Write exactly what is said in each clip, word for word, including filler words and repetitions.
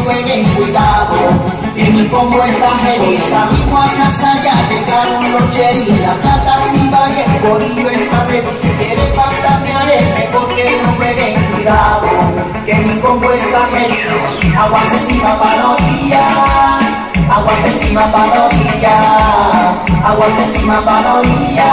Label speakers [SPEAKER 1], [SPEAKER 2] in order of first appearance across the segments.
[SPEAKER 1] jueguen, cuidado, que mi combo está heavy. Salimos a casa, ya llegaron los cheris, la cata activa y el corillo está ready. Si quieres fantamearé, mejor que no jueguen, cuidado, que mi combo está heavy. Agua asesina pa' la orilla, agua asesina pa' la orilla, agua asesina pa' la orilla,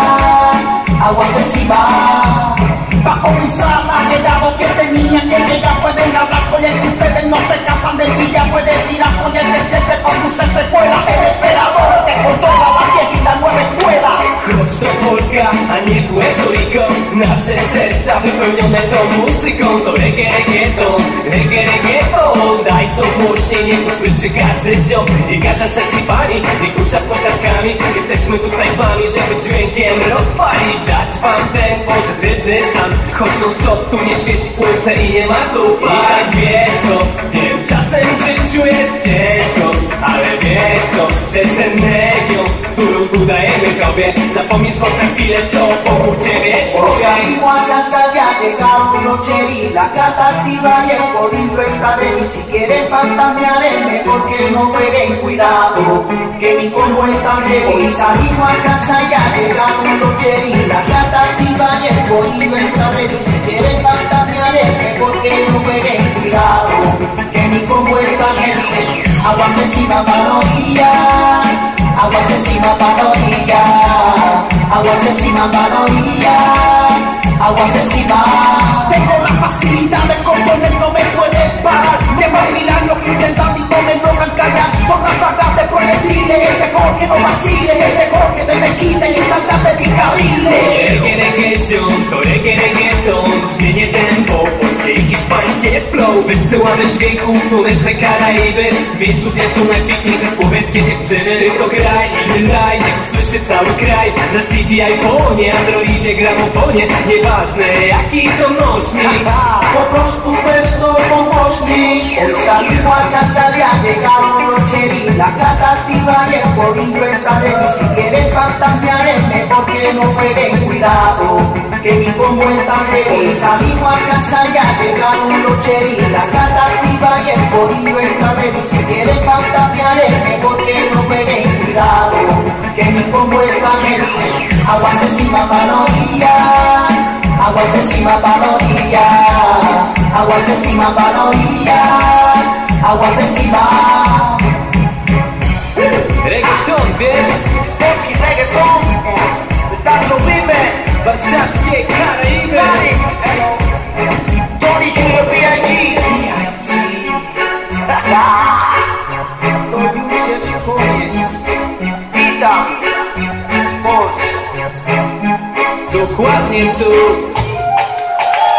[SPEAKER 1] agua asesina. Pa' comenzar ha llegado que tenía que llegar, pueden hablar, soy el que ustedes no se casan del día, pueden tirar, soy el que siempre conduce secuela, el emperador que controla la vieja y la nueva escuela.
[SPEAKER 2] Prosto Polska, a nie Puerto Rico, nasze serca wypełnione tą muzyką, to reggae, reggaeton, reggae, reggaeton. Daj to głośniej, niech usłyszy każdy ziom i każda sexy pani, niech rusza pośladkami. Jesteśmy tutaj z wami, żeby dźwiękiem rozpalić, dać wam ten pozytywny stan. Choć non stop tu nie świeci słońce i nie ma tu par. I tak wiesz to, wiem, czasem w życiu jest ciężko, ale wiesz to, że z energią, którą tu dajemy tobie, zapomnisz choć na chwilę, co wokół ciebie człowiek.
[SPEAKER 1] Salimos a casa, ya llegaron los cheris, la gata activa y el corillo está ready. Si quieren fantamear es mejor que no jueguen, cuidado, que mi combo está ready. Salimos a casa, ya llegaron los cheris, la gata activa y el corillo está ready. Si quieren fantamear es mejor que no jueguen, cuidado, que mi combo está ready. Agua asesina pa' la orilla, agua asesina pa' la orilla, agua asesina pa' la orilla, agua asesina. Tengo la facilidad de componer, no me pueden parar. Llevo mil años intentando y no me logran callar. Son las barras de proyectiles, es mejor que no vacilen, es mejor que te me quiten y salgan de mis carriles.
[SPEAKER 2] Reggae, reggae, ziom, to reggae, reggaeton, zmienię tempo, polskie i hiszpańskie flow. Wysyłamy dźwięków, słoneczne Karaiby, w miejscu, gdzie są najpiękniejsze słowiańskie dziewczyny. Tylko graj, inny raj, niech usłyszy cały kraj. Na C D iPhone'ie, Androidzie, gramofonie, nieważne jaki to nośnik. Po prostu weź to pogłośnij.
[SPEAKER 1] Hoy salimos a casa, ya llegaron los cheris, la gata activa y el corillo está ready. Si quieren fantamear es mejor que no jueguen, cuidado, que mi combo está ready. Hoy salimos a casa, ya llegaron los cheris, la gata activa y el corillo está ready. Si quieren fantamear es mejor que no jueguen, cuidado, que mi combo está ready. Agua asesina pa' la orilla, agua asesina pa' la orilla, agua asesina pa' la orilla, agua asesina.
[SPEAKER 2] Reggaeton, wiesz?
[SPEAKER 1] Polski reggaeton, Dardo Vive,
[SPEAKER 2] Warszawskie Karaiby.
[SPEAKER 1] Tony Junior B I G. To już jest koniec. Witam, Polsk.
[SPEAKER 2] Dokładnie tu.